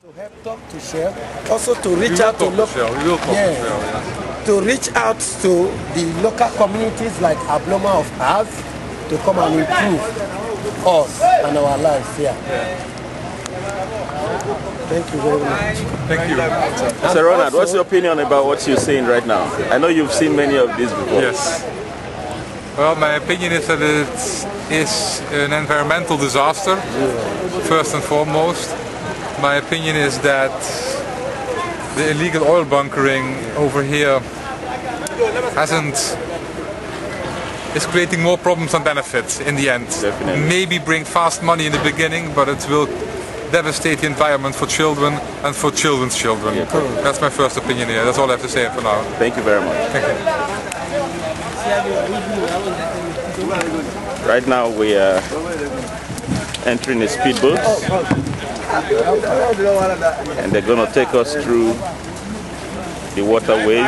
To help talk to Shell, also to reach out to local, to reach out to the local communities like Abloma of ours to come and improve us and our lives here. Thank you very much. Thank you. Sir Ronald, what's your opinion about what you're seeing right now? I know you've seen many of these before. Yes. Well, my opinion is that it is an environmental disaster, first and foremost. My opinion is that the illegal oil bunkering over here is creating more problems than benefits in the end. Definitely. Maybe bring fast money in the beginning, but it will devastate the environment for children and for children's children. Yeah, that's my first opinion here. That's all I have to say for now. Thank you very much. Thank you. Right now we are entering a speedboat and they're going to take us through the waterways.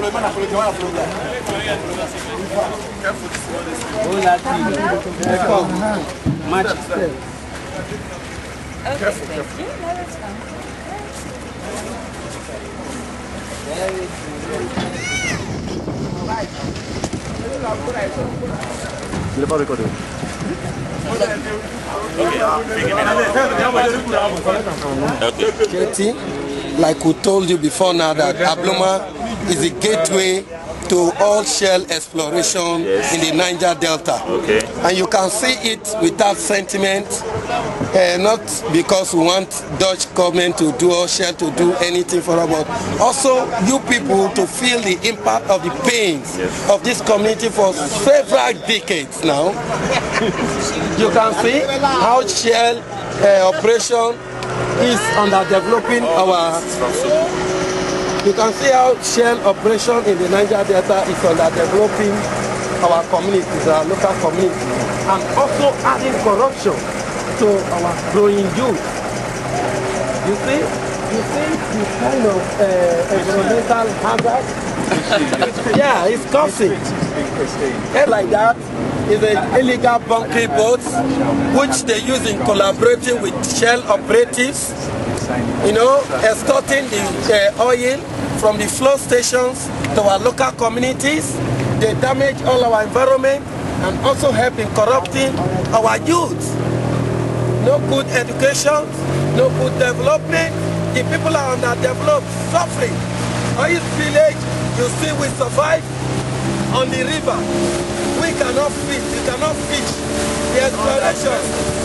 Okay. Like we told you before now, that Abloma is a gateway to all shell exploration in the Niger Delta. Okay. And you can see it without sentiment, not because we want Dutch government to do or shell to do anything for us, but also you people to feel the impact of the pains of this community for several decades now. You can see how shell operation is underdeveloping our. You can see how shell operation in the Niger Delta is underdeveloping our communities, our local communities, and also adding corruption to our growing youth. You see the kind of environmental hazard. Yeah, it's causing. And like that is an illegal bunkering boat which they use in collaborating with shell operatives. You know, extorting the oil from the flow stations to our local communities. They damage all our environment and also help in corrupting our youth. No good education, no good development. The people are underdeveloped, suffering. Oil village, you see we survive on the river. We cannot fish the exploration.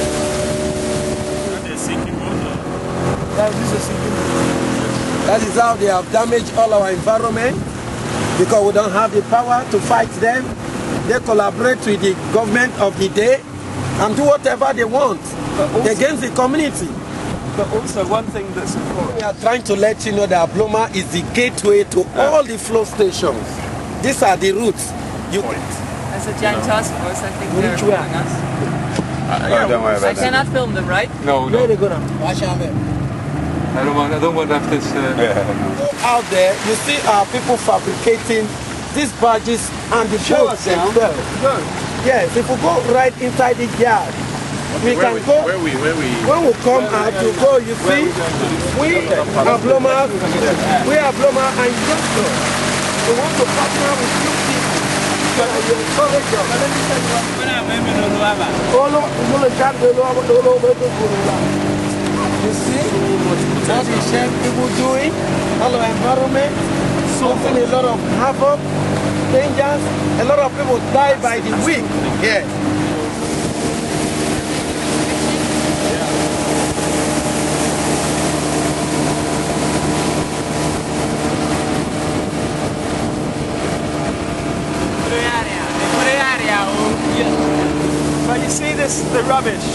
That is how they have damaged all our environment, because we don't have the power to fight them. They collaborate with the government of the day and do whatever they want against the community. But also one thing that's important. We are trying to let you know that Abloma is the gateway to all the flow stations. These are the routes. As a giant task force, I think they're filming us. Don't worry about I cannot film them, right? No. Very good. I don't want to have this. Out there, you see our people fabricating these badges and the boats themselves. Yes, if we go right inside the yard, we can go. When we come out to go, you see, we Abloma and Joshua. We want to partner with you people. You encourage us. You see what the Shell people doing, all our environment, causing a lot of havoc, dangers, a lot of people die by the week. Yeah. But you see this, the rubbish.